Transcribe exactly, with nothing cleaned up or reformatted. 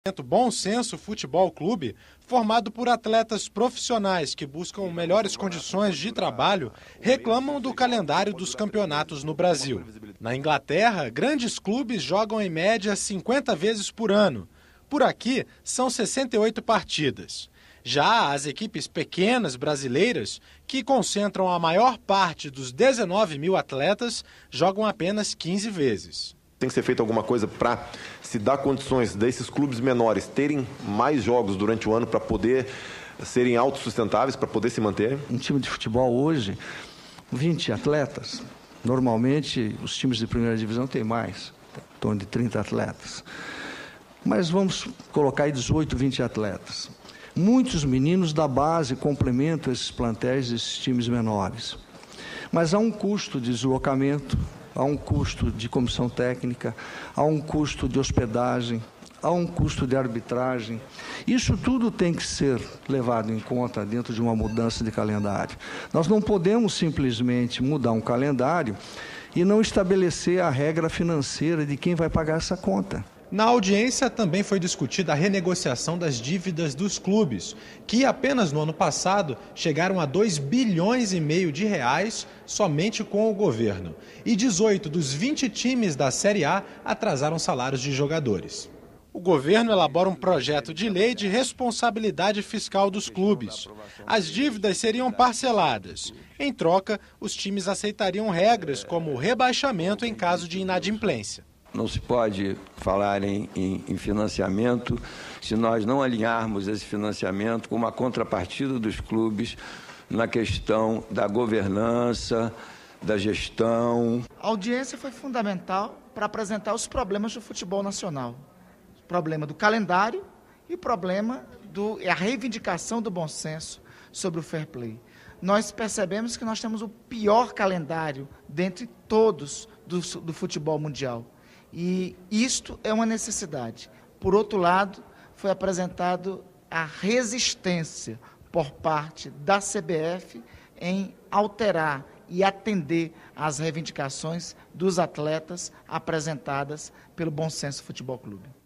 Bom Senso Futebol Clube, formado por atletas profissionais que buscam melhores condições de trabalho, reclamam do calendário dos campeonatos no Brasil. Na Inglaterra, grandes clubes jogam em média cinquenta vezes por ano. Por aqui, são sessenta e oito partidas. Já as equipes pequenas brasileiras, que concentram a maior parte dos dezenove mil atletas, jogam apenas quinze vezes. Tem que ser feita alguma coisa para se dar condições desses clubes menores terem mais jogos durante o ano para poder serem autossustentáveis, para poder se manterem? Um time de futebol hoje, vinte atletas. Normalmente, os times de primeira divisão têm mais, em torno de trinta atletas. Mas vamos colocar aí dezoito, vinte atletas. Muitos meninos da base complementam esses plantéis, esses times menores. Mas há um custo de deslocamento, há um custo de comissão técnica, há um custo de hospedagem, há um custo de arbitragem. Isso tudo tem que ser levado em conta dentro de uma mudança de calendário. Nós não podemos simplesmente mudar um calendário e não estabelecer a regra financeira de quem vai pagar essa conta. Na audiência também foi discutida a renegociação das dívidas dos clubes, que apenas no ano passado chegaram a dois bilhões e meio de reais somente com o governo. E dezoito dos vinte times da Série A atrasaram salários de jogadores. O governo elabora um projeto de lei de responsabilidade fiscal dos clubes. As dívidas seriam parceladas. Em troca, os times aceitariam regras como rebaixamento em caso de inadimplência. Não se pode falar em, em, em financiamento se nós não alinharmos esse financiamento com uma contrapartida dos clubes na questão da governança, da gestão. A audiência foi fundamental para apresentar os problemas do futebol nacional. O problema do calendário e o problema da reivindicação do bom senso sobre o fair play. Nós percebemos que nós temos o pior calendário dentre todos do, do futebol mundial. E isto é uma necessidade. Por outro lado, foi apresentado a resistência por parte da C B F em alterar e atender às reivindicações dos atletas apresentadas pelo Bom Senso Futebol Clube.